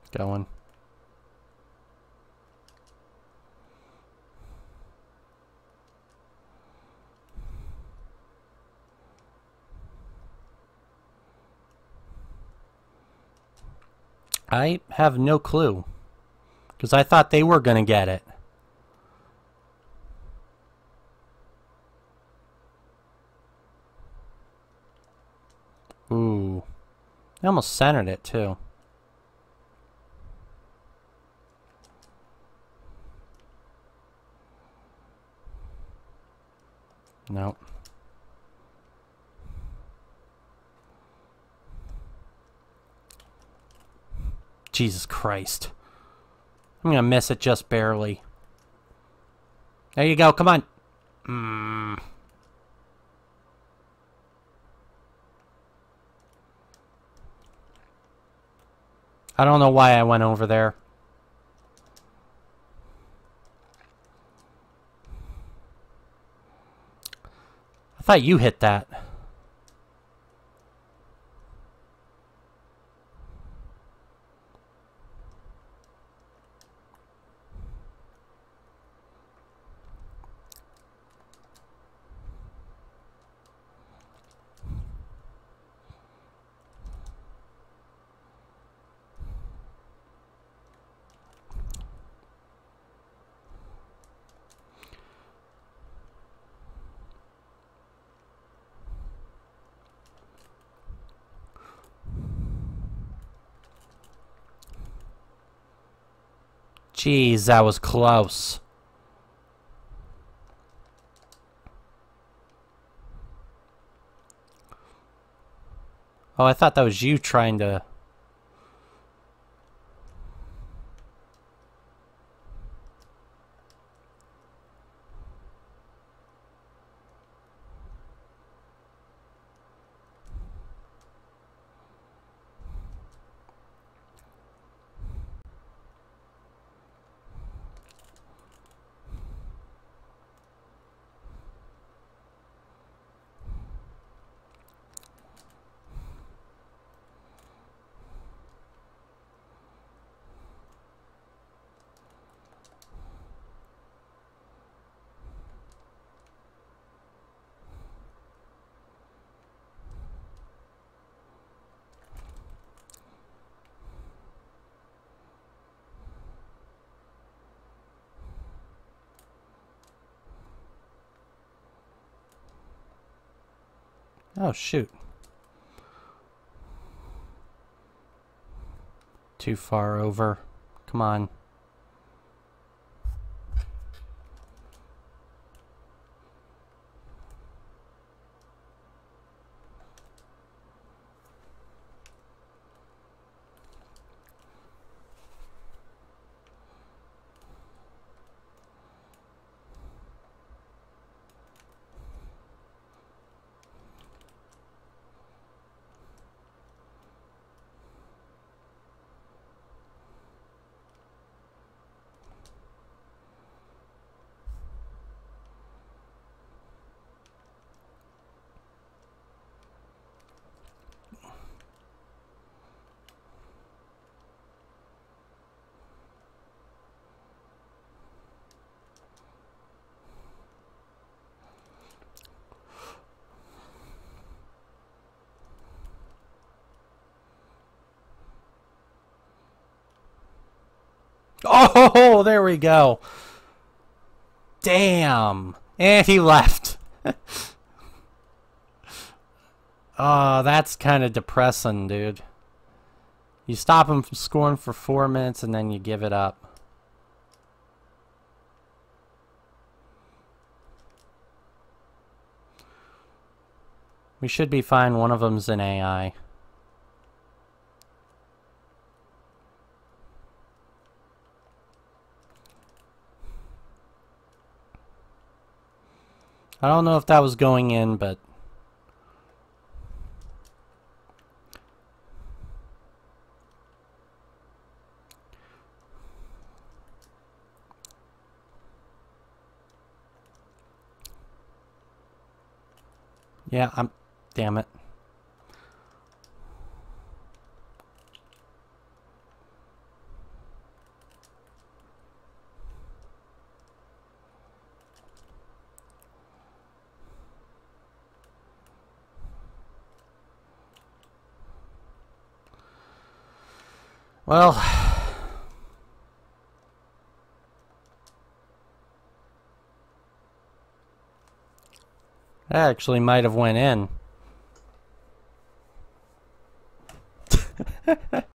Going. I have no clue. Because I thought they were going to get it. Ooh. They almost centered it, too. Nope. Jesus Christ. I'm going to miss it just barely. There you go. Come on. I don't know why I went over there. I thought you hit that. Jeez, that was close. Oh, I thought that was you trying to... Oh, shoot. Too far over. Come on. Oh, there we go. Damn. And he left. Oh, that's kind of depressing, dude. You stop him from scoring for 4 minutes and then you give it up. We should be fine. One of them's an AI. I don't know if that was going in, but... Yeah, I'm... Damn it. Well, that actually might have went in.